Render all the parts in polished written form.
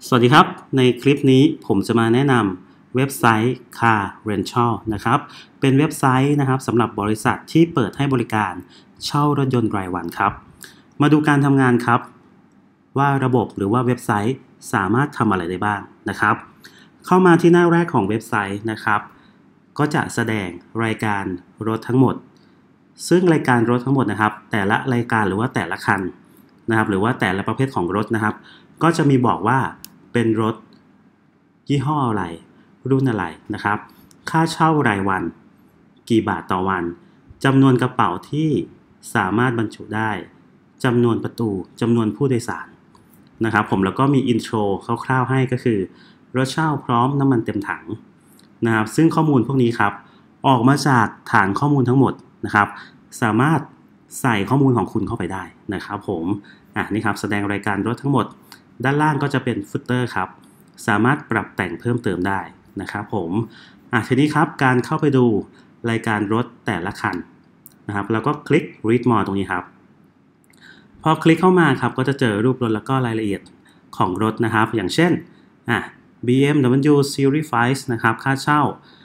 สวัสดีครับในคลิปนี้ผมจะมาแนะนำเว็บไซต์ Car Rental นะครับเป็นเว็บไซต์นะครับสำหรับบริษัทที่เปิดให้บริการเช่ารถยนต์รายวันครับมาดูการทำงานครับว่าระบบหรือว่าเว็บไซต์สามารถทำอะไรได้บ้างนะครับเข้ามาที่หน้าแรกของเว็บไซต์นะครับก็จะแสดงรายการรถทั้งหมดซึ่งรายการรถทั้งหมดนะครับแต่ละรายการหรือว่าแต่ละคันนะครับหรือว่าแต่ละประเภทของรถนะครับก็จะมีบอกว่าเป็นรถยี่ห้ออะไรรุ่นอะไรนะครับค่าเช่ารายวันกี่บาทต่อวันจำนวนกระเป๋าที่สามารถบรรจุได้จำนวนประตูจำนวนผู้โดยสารนะครับผมแล้วก็มีอินโทรคร่าวๆให้ก็คือรถเช่าพร้อมน้ำมันเต็มถังนะครับซึ่งข้อมูลพวกนี้ครับออกมาจากฐานข้อมูลทั้งหมดนะครับสามารถใส่ข้อมูลของคุณเข้าไปได้นะครับผมนี่ครับแสดงรายการรถทั้งหมดด้านล่างก็จะเป็นฟุตเตอร์ครับสามารถปรับแต่งเพิ่มเติมได้นะครับผมทีนี้ครับการเข้าไปดูรายการรถแต่ละคันนะครับแล้วก็คลิก read more ตรงนี้ครับพอคลิกเข้ามาครับก็จะเจอรูปรถแล้วก็รายละเอียดของรถนะครับอย่างเช่นBMW Series 5นะครับค่าเช่า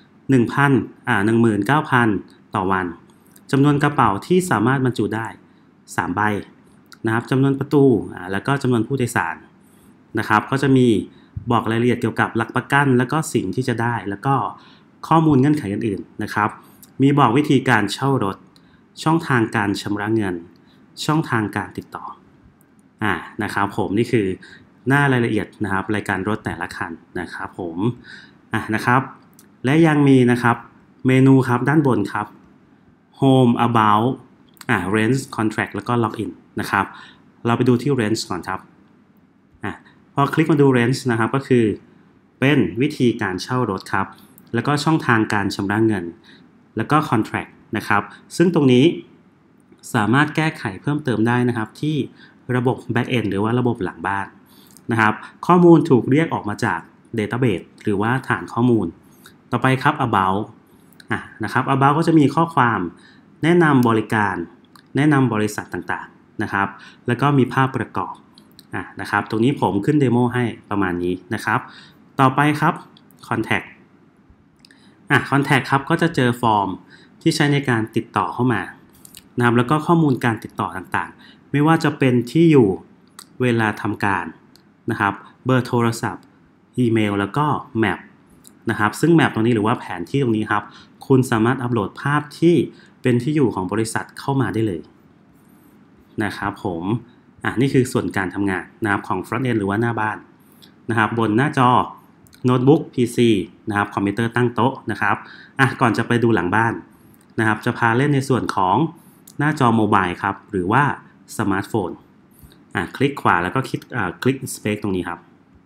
19,000 ต่อวันจำนวนกระเป๋าที่สามารถบรรจุได้3ใบนะครับจำนวนประตูแล้วก็จำนวนผู้โดยสารนะครับก็จะมีบอกรายละเอียดเกี่ยวกับหลักประกันแล้วก็สิ่งที่จะได้แล้วก็ข้อมูลเงื่อนไขอื่นๆนะครับมีบอกวิธีการเช่ารถช่องทางการชำระเงินช่องทางการติดต่อนะครับผมนี่คือหน้ารายละเอียดนะครับรายการรถแต่ละคันนะครับผมนะครับและยังมีนะครับเมนูครับด้านบนครับ Home About Rent Contract แล้วก็ Login นะครับเราไปดูที่ Rent ก่อนครับพอคลิกมาดู Rent นะครับก็คือเป็นวิธีการเช่ารถครับแล้วก็ช่องทางการชำระเงินแล้วก็ Contract นะครับซึ่งตรงนี้สามารถแก้ไขเพิ่มเติมได้นะครับที่ระบบ Backend หรือว่าระบบหลังบ้านนะครับข้อมูลถูกเรียกออกมาจาก Database หรือว่าฐานข้อมูลต่อไปครับ About นะครับ About ก็จะมีข้อความแนะนำบริการแนะนำบริษัทต่างๆนะครับแล้วก็มีภาพประกอบนะครับตรงนี้ผมขึ้นเดโมให้ประมาณนี้นะครับต่อไปครับ Contact Contact ครับก็จะเจอฟอร์มที่ใช้ในการติดต่อเข้ามานะครับแล้วก็ข้อมูลการติดต่อต่างๆไม่ว่าจะเป็นที่อยู่เวลาทำการนะครับเบอร์โทรศัพท์อีเมลแล้วก็แมปนะครับซึ่งแมปตรงนี้หรือว่าแผนที่ตรงนี้ครับคุณสามารถอัปโหลดภาพที่เป็นที่อยู่ของบริษัทเข้ามาได้เลยนะครับผมนี่คือส่วนการทำงานนะครับของ front end หรือว่าหน้าบ้านนะครับบนหน้าจอโน้ตบุ๊ก PC นะครับคอมพิวเตอร์ตั้งโต๊ะนะครับก่อนจะไปดูหลังบ้านนะครับจะพาเล่นในส่วนของหน้าจอโมบายครับหรือว่าสมาร์ทโฟนคลิกขวาแล้วก็คลิก Inspect ตรงนี้ครับ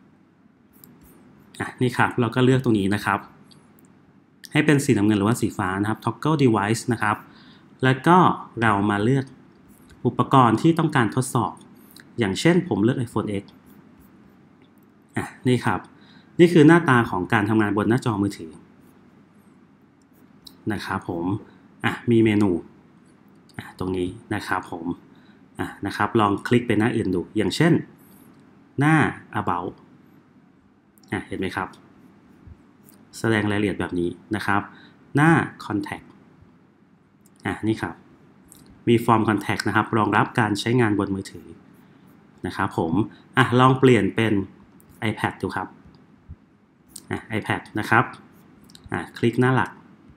นี่ครับเราก็เลือกตรงนี้นะครับให้เป็นสีน้ำเงินหรือว่าสีฟ้านะครับ Toggle Device นะครับแล้วก็เรามาเลือกอุปกรณ์ที่ต้องการทดสอบอย่างเช่นผมเลือก iPhone X นี่ครับนี่คือหน้าตาของการทำงานบนหน้าจอมือถือนะครับผมมีเมนูตรงนี้นะครับผมนะครับลองคลิกไปหน้าอื่นดูอย่างเช่นหน้า About เห็นไหมครับแสดงรายละเอียดแบบนี้นะครับหน้า Contact นี่ครับมีฟอร์ม Contact นะครับรองรับการใช้งานบนมือถือนะครับผมลองเปลี่ยนเป็น iPad ดูครับiPad นะครับคลิกหน้าหลัก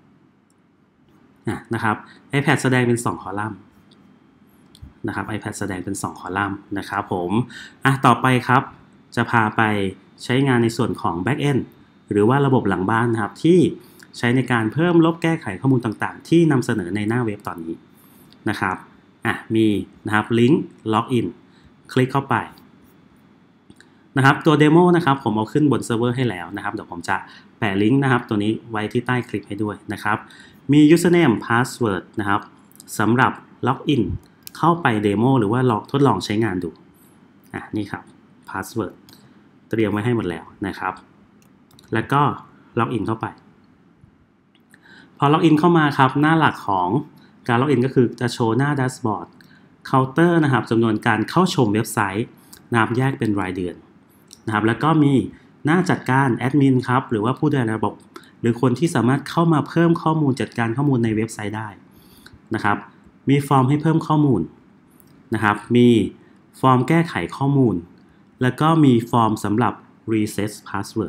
นะครับ iPad แสดงเป็น2คอลัมน์นะครับ iPad แสดงเป็น2คอลัมน์นะครับผมต่อไปครับจะพาไปใช้งานในส่วนของ Backend หรือว่าระบบหลังบ้านนะครับที่ใช้ในการเพิ่มลบแก้ไขข้อมูลต่างๆที่นำเสนอในหน้าเว็บตอนนี้นะครับมีนะครับลิงก์ล็อกอินคลิกเข้าไปนะครับตัวเดโมนะครับผมเอาขึ้นบนเซิร์ฟเวอร์ให้แล้วนะครับเดี๋ยวผมจะแปะลิงก์นะครับตัวนี้ไว้ที่ใต้คลิปให้ด้วยนะครับมี username password นะครับสำหรับล็อกอินเข้าไปเดโมหรือว่าทดลองใช้งานดูนี่ครับ password เตรียมไว้ให้หมดแล้วนะครับแล้วก็ล็อกอินเข้าไปพอล็อกอินเข้ามาครับหน้าหลักของการล็อกอินก็คือจะโชว์หน้าแดชบอร์ดเคาน์เตอร์นะครับจำนวนการเข้าชมเว็บไซต์นะครับแยกเป็นรายเดือนนะครับแล้วก็มีหน้าจัดการแอดมินครับหรือว่าผู้ดูแลระบบหรือคนที่สามารถเข้ามาเพิ่มข้อมูลจัดการข้อมูลในเว็บไซต์ได้นะครับมีฟอร์มให้เพิ่มข้อมูลนะครับมีฟอร์มแก้ไขข้อมูลแล้วก็มีฟอร์มสำหรับ reset password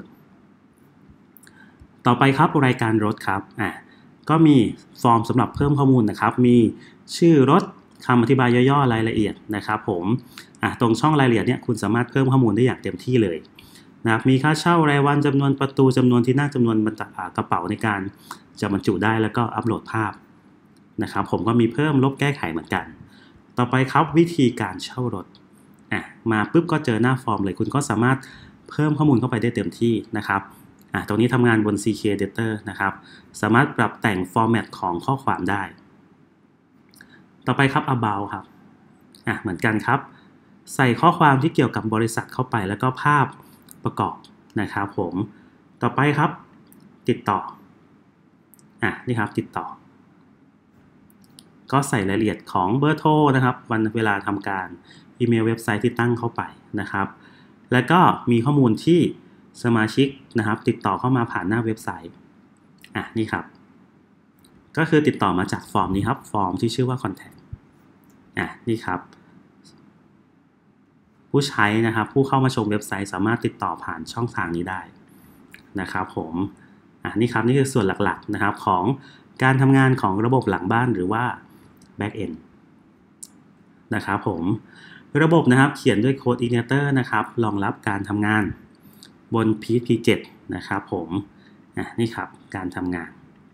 ต่อไปครับรายการรถครับก็มีฟอร์มสำหรับเพิ่มข้อมูลนะครับมีชื่อรถคำอธิบายย่อๆรายละเอียดนะครับผมตรงช่องรายละเอียดเนี่ยคุณสามารถเพิ่มข้อมูลได้อย่างเต็มที่เลยนะครับมีค่าเช่ารายวันจำนวนประตูจำนวนที่นั่งจำนวนกระเป๋าในการจะบรรจุได้แล้วก็อัปโหลดภาพนะครับผมก็มีเพิ่มลบแก้ไขเหมือนกันต่อไปครับวิธีการเช่ารถมาปุ๊บก็เจอหน้าฟอร์มเลยคุณก็สามารถเพิ่มข้อมูลเข้าไปได้เต็มที่นะครับตรงนี้ทำงานบน CK Editor นะครับสามารถปรับแต่งฟอร์แมตของข้อความได้ต่อไปครับ about ครับเหมือนกันครับใส่ข้อความที่เกี่ยวกับบริษัทเข้าไปแล้วก็ภาพประกอบนะครับผมต่อไปครับติดต่อนี่ครับติดต่อก็ใส่รายละเอียดของเบอร์โทรนะครับวันเวลาทำการอีเมลเว็บไซต์ที่ตั้งเข้าไปนะครับแล้วก็มีข้อมูลที่สมาชิกนะครับติดต่อเข้ามาผ่านหน้าเว็บไซต์นี่ครับก็คือติดต่อมาจากฟอร์มนี้ครับฟอร์มที่ชื่อว่า contact นี่ครับผู้ใช้นะครับผู้เข้ามาชมเว็บไซต์สามารถติดต่อผ่านช่องทางนี้ได้นะครับผมนี่ครับนี่คือส่วนหลักๆนะครับของการทำงานของระบบหลังบ้านหรือว่า back end นะครับผมระบบนะครับเขียนด้วย Code Igniter นะครับรองรับการทำงานบน PHP 7 นะครับผมนี่ครับการทำงาน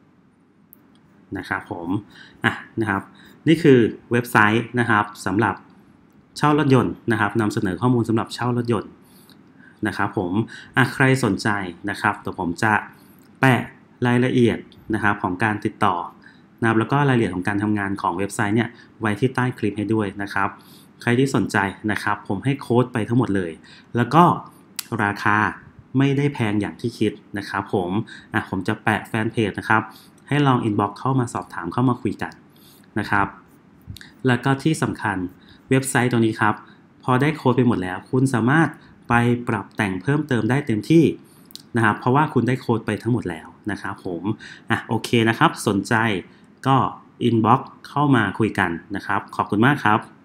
นะครับผมนะครับนี่คือเว็บไซต์นะครับสำหรับเช่ารถยนต์นะครับนำเสนอข้อมูลสำหรับเช่ารถยนต์นะครับผมใครสนใจนะครับเดี๋ยวผมจะแปะรายละเอียดนะครับของการติดต่อนะครับแล้วก็รายละเอียดของการทำงานของเว็บไซต์เนี่ยไว้ที่ใต้คลิปให้ด้วยนะครับใครที่สนใจนะครับผมให้โค้ดไปทั้งหมดเลยแล้วก็ราคาไม่ได้แพงอย่างที่คิดนะครับผมจะแปะแฟนเพจนะครับให้ลองอินบ็อกซ์เข้ามาสอบถามเข้ามาคุยกันนะครับแล้วก็ที่สำคัญเว็บไซต์ตัวนี้ครับพอได้โค้ดไปหมดแล้วคุณสามารถไปปรับแต่งเพิ่มเติมได้เต็มที่นะครับเพราะว่าคุณได้โค้ดไปทั้งหมดแล้วนะครับผมโอเคนะครับสนใจก็อินบ็อกซ์เข้ามาคุยกันนะครับขอบคุณมากครับ